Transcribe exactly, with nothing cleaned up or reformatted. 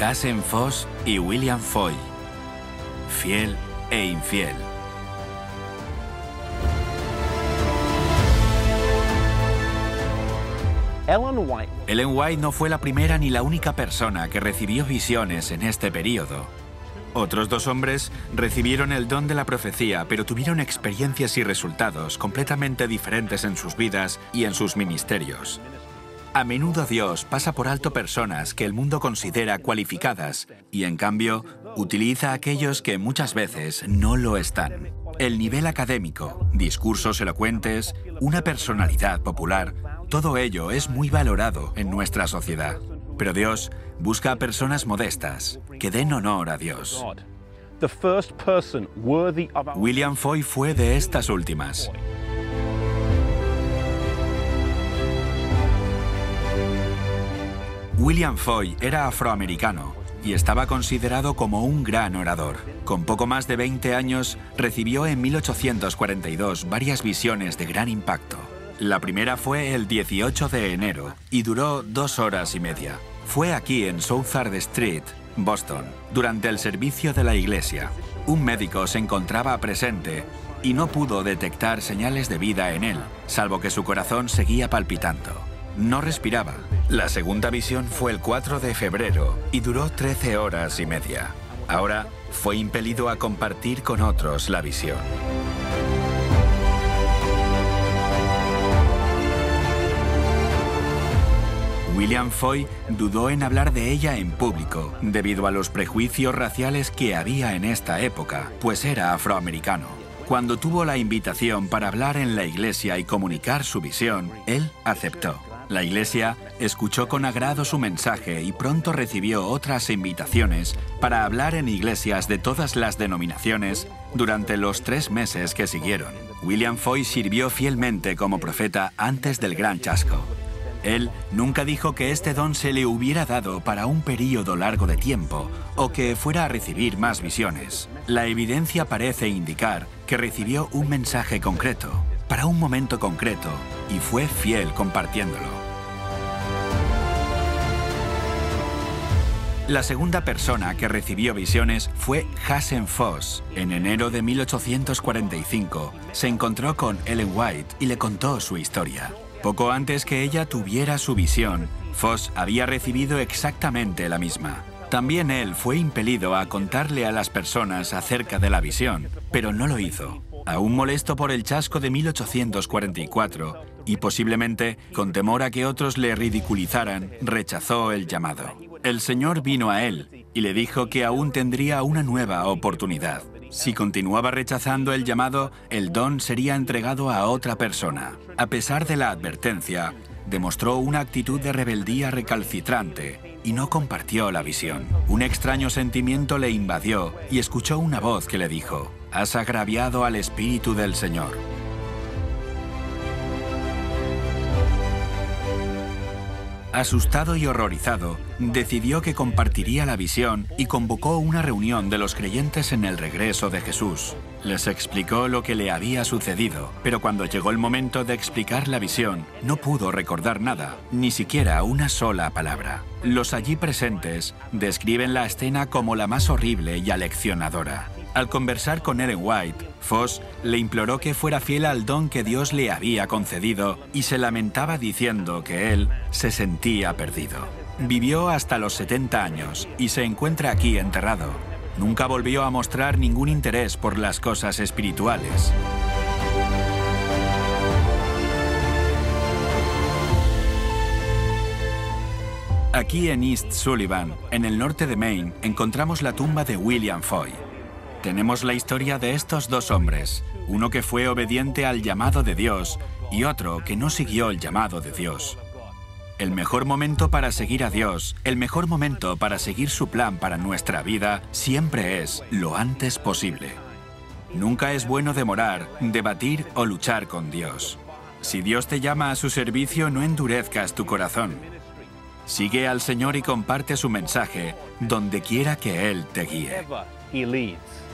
Hassen Foss y William Foy. Fiel e infiel. Ellen White no fue la primera ni la única persona que recibió visiones en este período. Otros dos hombres recibieron el don de la profecía, pero tuvieron experiencias y resultados completamente diferentes en sus vidas y en sus ministerios. A menudo Dios pasa por alto personas que el mundo considera cualificadas y, en cambio, utiliza a aquellos que muchas veces no lo están. El nivel académico, discursos elocuentes, una personalidad popular, todo ello es muy valorado en nuestra sociedad. Pero Dios busca a personas modestas que den honor a Dios. William Foy fue de estas últimas. William Foy era afroamericano y estaba considerado como un gran orador. Con poco más de veinte años, recibió en mil ochocientos cuarenta y dos varias visiones de gran impacto. La primera fue el dieciocho de enero y duró dos horas y media. Fue aquí en Southard Street, Boston, durante el servicio de la iglesia. Un médico se encontraba presente y no pudo detectar señales de vida en él, salvo que su corazón seguía palpitando. No respiraba. La segunda visión fue el cuatro de febrero y duró trece horas y media. Ahora fue impelido a compartir con otros la visión. William Foy dudó en hablar de ella en público, debido a los prejuicios raciales que había en esta época, pues era afroamericano. Cuando tuvo la invitación para hablar en la iglesia y comunicar su visión, él aceptó. La iglesia escuchó con agrado su mensaje y pronto recibió otras invitaciones para hablar en iglesias de todas las denominaciones durante los tres meses que siguieron. William Foy sirvió fielmente como profeta antes del gran chasco. Él nunca dijo que este don se le hubiera dado para un período largo de tiempo o que fuera a recibir más visiones. La evidencia parece indicar que recibió un mensaje concreto, para un momento concreto, y fue fiel compartiéndolo. La segunda persona que recibió visiones fue Hassen Foss. En enero de mil ochocientos cuarenta y cinco se encontró con Ellen White y le contó su historia. Poco antes que ella tuviera su visión, Foss había recibido exactamente la misma. También él fue impelido a contarle a las personas acerca de la visión, pero no lo hizo. Aún molesto por el chasco de mil ochocientos cuarenta y cuatro, y posiblemente con temor a que otros le ridiculizaran, rechazó el llamado. El Señor vino a él y le dijo que aún tendría una nueva oportunidad. Si continuaba rechazando el llamado, el don sería entregado a otra persona. A pesar de la advertencia, demostró una actitud de rebeldía recalcitrante y no compartió la visión. Un extraño sentimiento le invadió y escuchó una voz que le dijo: «Has agraviado al Espíritu del Señor». Asustado y horrorizado, decidió que compartiría la visión y convocó una reunión de los creyentes en el regreso de Jesús. Les explicó lo que le había sucedido, pero cuando llegó el momento de explicar la visión, no pudo recordar nada, ni siquiera una sola palabra. Los allí presentes describen la escena como la más horrible y aleccionadora. Al conversar con Ellen White, Foss le imploró que fuera fiel al don que Dios le había concedido y se lamentaba diciendo que él se sentía perdido. Vivió hasta los setenta años y se encuentra aquí enterrado. Nunca volvió a mostrar ningún interés por las cosas espirituales. Aquí en East Sullivan, en el norte de Maine, encontramos la tumba de William Foy. Tenemos la historia de estos dos hombres, uno que fue obediente al llamado de Dios y otro que no siguió el llamado de Dios. El mejor momento para seguir a Dios, el mejor momento para seguir su plan para nuestra vida, siempre es lo antes posible. Nunca es bueno demorar, debatir o luchar con Dios. Si Dios te llama a su servicio, no endurezcas tu corazón. Sigue al Señor y comparte su mensaje donde quiera que Él te guíe.